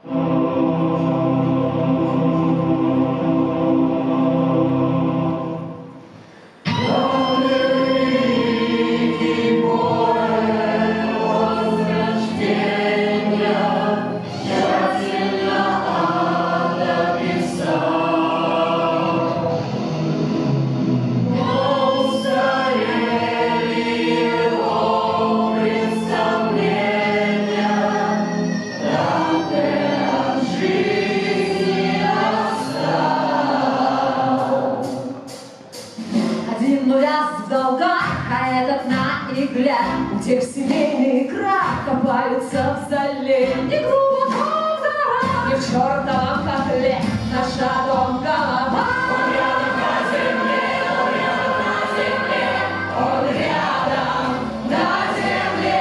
В долгах, а этот на игле. У тех семейный крах копаются в зале. Не глубоко в горах, не в чертовом котле наша дом голова. Он рядом на земле, он рядом на земле, он рядом на земле.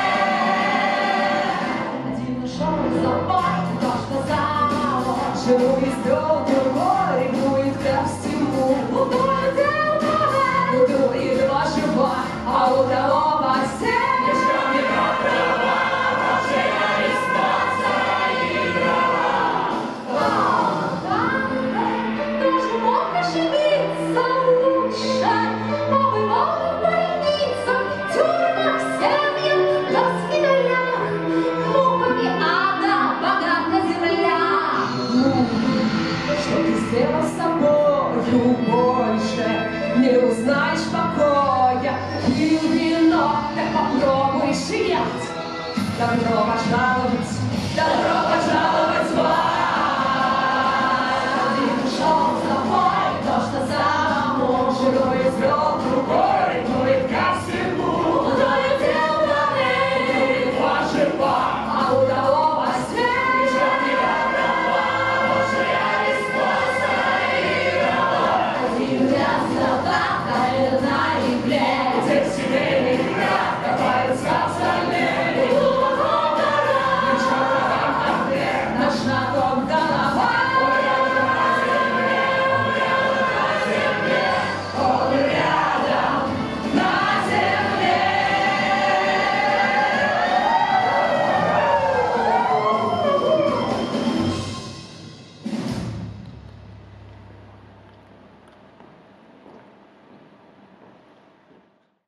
Один ушел за бой, то, что завод жену извел, другой ревнует ко всему. И два жива, а у того постель. Еще не права, волшебная дистанция и дрова. Тоже мог ошибиться лучше, но бывал в больницах, тюрьмах, семьях, госпиталях, муками ада богата земля. Что ты сделал с собою больше? Не узнаешь покоя, пил вино, так попробуй жить. Добро пожаловать, добро